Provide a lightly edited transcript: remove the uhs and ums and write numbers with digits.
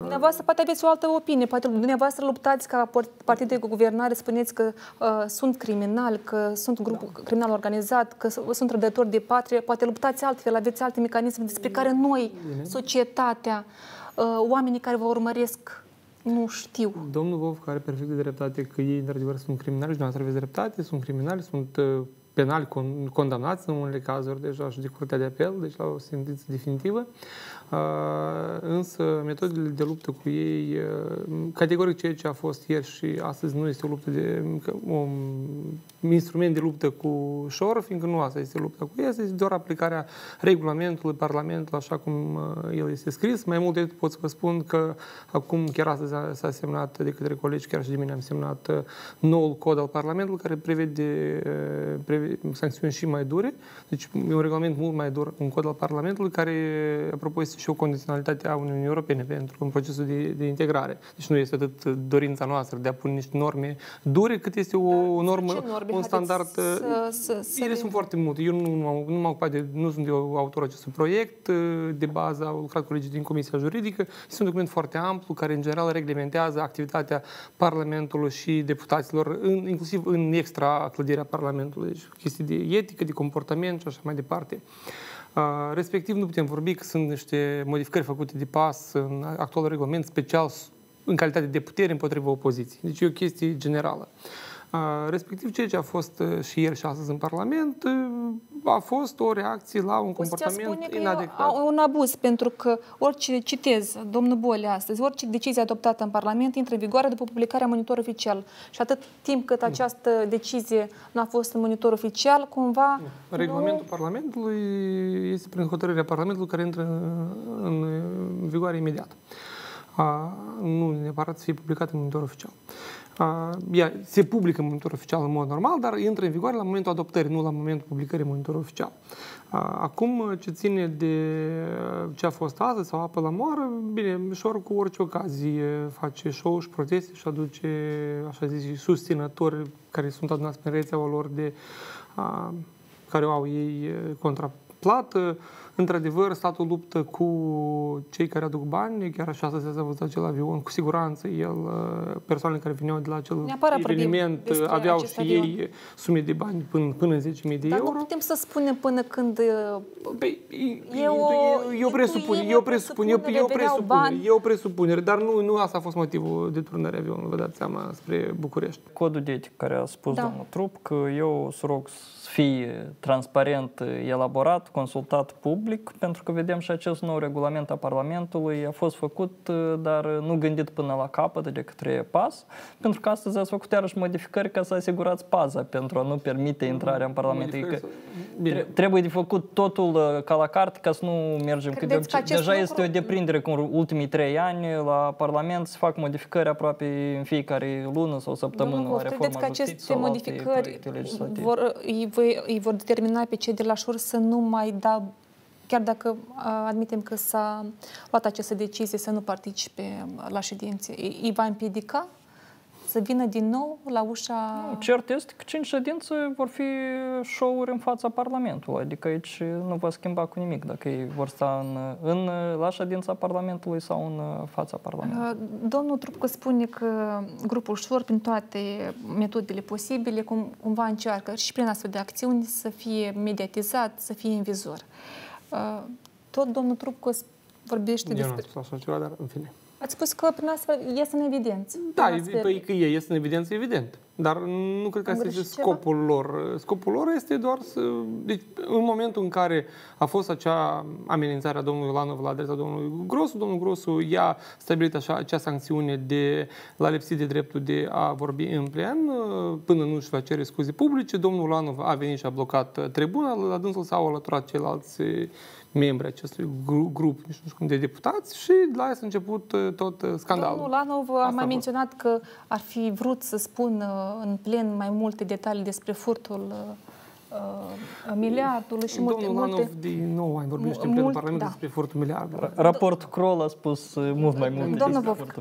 Dumneavoastră poate aveți o altă opinie, poate dumneavoastră luptați ca partid de guvernare, spuneți că sunt criminali, că sunt grup criminal organizat, că sunt rădători de patrie, poate luptați altfel, aveți alte mecanisme despre care noi, societatea, oamenii care vă urmăresc, nu știu. Domnul Vovca are perfect de dreptate că ei, într-adevăr, sunt criminali și dumneavoastră aveți dreptate, sunt criminali, sunt penali condamnați în unele cazuri deja și de Curtea de Apel, deci la o sentință definitivă. Însă metodele de luptă cu ei, categoric ceea ce a fost ieri și astăzi nu este o luptă un instrument de luptă cu șor, fiindcă nu asta este lupta cu ei, este doar aplicarea regulamentului Parlamentului așa cum el este scris. Mai mult de atât pot să vă spun că acum chiar astăzi s-a semnat de către colegi, chiar și de mine am semnat noul cod al Parlamentului care prevede sancțiuni și mai dure. Deci e un regulament mult mai dur, un cod al Parlamentului care, apropo, este și o condiționalitate a Uniunii Europene pentru un procesul de integrare. Deci nu este atât dorința noastră de a pune niște norme dure, cât este o normă, un standard. Ele sunt foarte multe. Eu nu mă ocupat nu sunt eu autorul acestui proiect. De bază au lucrat colegii din Comisia Juridică. Este un document foarte amplu care, în general, reglementează activitatea Parlamentului și deputaților, inclusiv în extra clădirea Parlamentului. Deci chestii de etică, de comportament și așa mai departe. Respectiv, nu putem vorbi că sunt niște modificări făcute de pas în actualul regulament special în calitate de putere împotriva opoziției. Deci e o chestie generală. Respectiv, ceea ce a fost și ieri și astăzi în Parlament a fost o reacție la un comportament inadecvat. E un abuz, pentru că orice, citez, domnul Bole astăzi, orice decizie adoptată în Parlament intră în vigoare după publicarea monitor oficial. Și atât timp cât această decizie nu a fost în monitor oficial, cumva... Regulamentul Parlamentului este prin hotărârea Parlamentului care intră în vigoare imediat. Nu neapărat să fie publicat în monitor oficial. Ea se publică în monitor oficial în mod normal, dar intră în vigoare la momentul adoptării, nu la momentul publicării în monitor oficial. Acum, ce ține de ce a fost astăzi sau apă la moară, bine, Mișor cu orice ocazie face show și proteste și aduce, așa zis, susținători care sunt adunați pe rețeaua lor care au ei contraplată. Într-adevăr, statul luptă cu cei care aduc bani, chiar așa s-a văzut acel avion, cu siguranță persoanele care veneau de la acel eveniment aveau și ei sume de bani până în 10.000 de euro. Dar nu putem să spunem până când e o presupunere, dar nu asta a fost motivul deturnării avionului, vă dați seama, spre București. Codul de etică care a spus domnul Trup, că eu să rog să fie transparent elaborat, consultat public, pentru că vedem și acest nou regulament a Parlamentului a fost făcut, dar nu gândit până la capăt de către PAS, pentru că astăzi ați făcut iarăși modificări ca să asigurați paza pentru a nu permite intrarea în Parlament. Trebuie de făcut totul ca la carte ca să nu mergem. Deja este o deprindere cu ultimii 3 ani la Parlament să fac modificări aproape în fiecare lună sau săptămână la reforma justiției sau la alte proiecte legislative. Îi vor determina pe cei de la șor să nu mai dau, chiar dacă admitem că s-a luat această decizie să nu participe la ședințe, îi va împiedica să vină din nou la ușa... Cert este că 5 ședințe vor fi show-uri în fața Parlamentului, adică aici nu va schimba cu nimic dacă ei vor sta la ședința Parlamentului sau în fața Parlamentului. Domnul Trupcă spune că grupul șor, prin toate metodele posibile, cumva încearcă și prin astfel de acțiuni să fie mediatizat, să fie în vizor. Tot domnul Trupcă vorbește despre... Eu nu am spus așa ceva, dar în fine. Ați spus că prin astfel ies în evidență. Da, păi că ei ies în evidență, evident. Dar nu cred că asta este scopul lor. Scopul lor este doar să... Deci, în momentul în care a fost acea amenințare a domnului Ilanov la adresa domnului Grosu, domnul Grosu i-a stabilit acea sancțiune de l-a lipsit de dreptul de a vorbi în plen până nu își va cere scuze publice. Domnul Ilanov a venit și a blocat tribuna, la dânsul s-au alăturat ceilalți membri acestui grup, nu știu cum, de deputați și de la aia s-a început tot scandalul. Domnul Ilanov a mai menționat că ar fi vrut să spună în plen mai multe detalii despre furtul miliardului și multe... Domnul Ilanov din nou vorbește în plenul Parlamentului despre furtul miliardului. Raportul Kroll a spus mult mai multe despre furtul